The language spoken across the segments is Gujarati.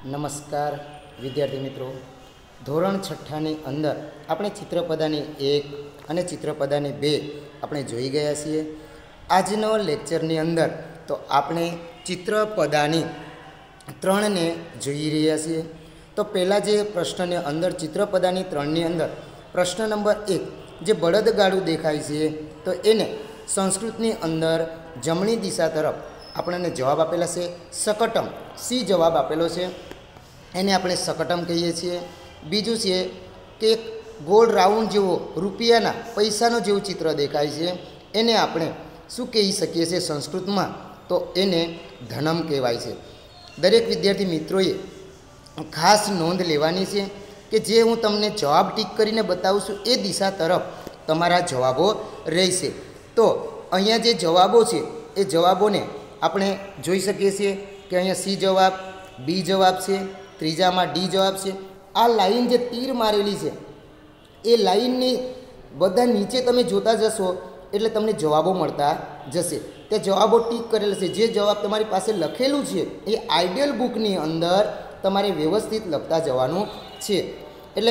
નમસ્કાર વિદ્યાર્થી મિત્રો, ધોરણ 6ની અંદર આપણે ચિત્રપદાની 1 અને ચિત્રપદાની 2 આપણે જોઈ ગયા છીએ. આજનો લેક્ચરની અંદર તો આપણે ચિત્રપદાની 3ને જોઈ રહ્યા છીએ. તો પહેલાં જે પ્રશ્નની અંદર ચિત્રપદાની 3ની અંદર પ્રશ્ન નંબર 1 જે બળદગાડું દેખાય છે તો એને સંસ્કૃતની અંદર જમણી દિશા તરફ આપણને જવાબ આપેલા છે શકટમ. સી જવાબ આપેલો છે, એને આપણે શકટમ કહીએ છીએ. બીજું છે કે એક ગોળ રાઉન્ડ જેવો રૂપિયાના પૈસાનો જેવું ચિત્ર દેખાય છે, એને આપણે શું કહી શકીએ છીએ સંસ્કૃતમાં, તો એને ધનમ કહેવાય છે. દરેક વિદ્યાર્થી મિત્રોએ ખાસ નોંધ લેવાની છે કે જે હું તમને જવાબ ટીક કરીને બતાવું છું એ દિશા તરફ તમારા જવાબો રહેશે. તો અહીંયા જે જવાબો છે એ જવાબોને આપણે જોઈ શકીએ છીએ કે અહીંયા સી જવાબ, બી જવાબ છે, ત્રીજામાં ડી જવાબ છે. આ લાઈન જે તીર મારેલી છે એ લાઈનની બધા નીચે તમે જોતા જશો એટલે તમને જવાબો મળતા જશે. તે જવાબો ટીક કરેલા છે. જે જવાબ તમારી પાસે લખેલું છે એ આઈડિયલ બુકની અંદર તમારે વ્યવસ્થિત લખતા જવાનું છે. એટલે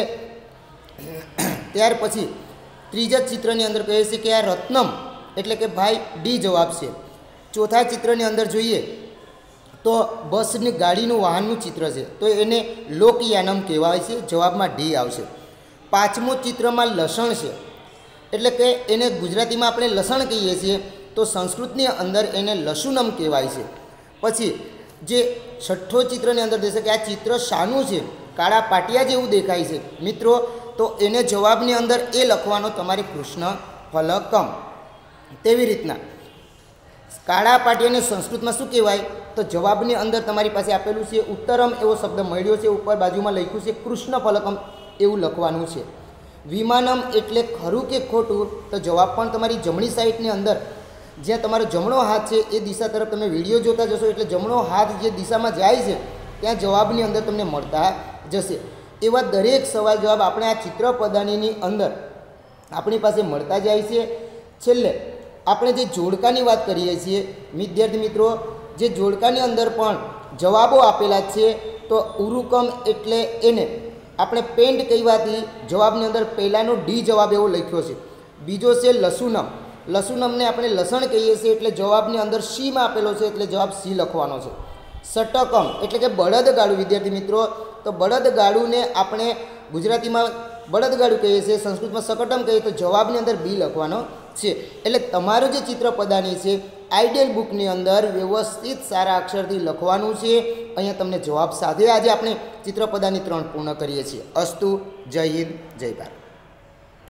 ત્યાર પછી ત્રીજા ચિત્રની અંદર કહે છે કે આ રત્નમ એટલે કે ભાઈ ડી જવાબ છે. ચોથા ચિત્રની અંદર જોઈએ તો બસની ગાડીનું વાહનનું ચિત્ર છે તો એને લોકયાનમ કહેવાય છે, જવાબમાં ડી આવશે. પાંચમું ચિત્રમાં લસણ છે એટલે કે એને ગુજરાતીમાં આપણે લસણ કહીએ છીએ તો સંસ્કૃતની અંદર એને લસુનમ કહેવાય છે. પછી જે છઠ્ઠો ચિત્રની અંદર દેશે કે આ ચિત્ર શાનું છે, કાળા પાટિયા જેવું દેખાય છે મિત્રો, તો એને જવાબની અંદર એ લખવાનો તમારે કૃષ્ણ ફલકમ. તેવી રીતના કાળા પાટિયાને સંસ્કૃતમાં શું કહેવાય, તો જવાબની અંદર તમારી પાસે આપેલું છે ઉત્તરમ એવો શબ્દ મળ્યો છે, ઉપર બાજુમાં લખ્યું છે કૃષ્ણ ફલકમ એવું લખવાનું છે. વિમાનમ એટલે ખરું કે ખોટું, તો જવાબ પણ તમારી જમણી સાઈડની અંદર જ્યાં તમારો જમણો હાથ છે એ દિશા તરફ તમે વિડીયો જોતા જશો એટલે જમણો હાથ જે દિશામાં જાય છે ત્યાં જવાબની અંદર તમને મળતા જશે. એવા દરેક સવાલ જવાબ આપણે આ ચિત્રપદાનીની અંદર આપણી પાસે મળતા જાય છે. છેલ્લે આપણે જે જોડકાની વાત કરીએ છીએ વિદ્યાર્થી મિત્રો, જે જોડકાની અંદર પણ જવાબો આપેલા છે તો ઉરુકમ એટલે એને આપણે પેન્ટ કહેવાથી જવાબની અંદર પહેલાંનો ડી જવાબ એવો લખ્યો છે. બીજો છે લસુનમ, લસુનમને આપણે લસણ કહીએ છીએ એટલે જવાબની અંદર સીમાં આપેલો છે એટલે જવાબ સી લખવાનો છે. સટકમ એટલે કે બળદગાડું વિદ્યાર્થી મિત્રો, તો બળદગાડુંને આપણે ગુજરાતીમાં બળદગાડું કહીએ છીએ, સંસ્કૃતમાં શકટમ કહીએ તો જવાબની અંદર બી લખવાનો છે. એટલે તમારું જે ચિત્રપદાની છે આઈડિયલ બુકની અંદર વ્યવસ્થિત સારા અક્ષરથી લખવાનું છે. અહીંયા તમને જવાબ સાથે આજે આપણે ચિત્રપદાની 3 પૂર્ણ કરીએ છીએ. અસ્તુ, જય હિન્દ, જય ભારત.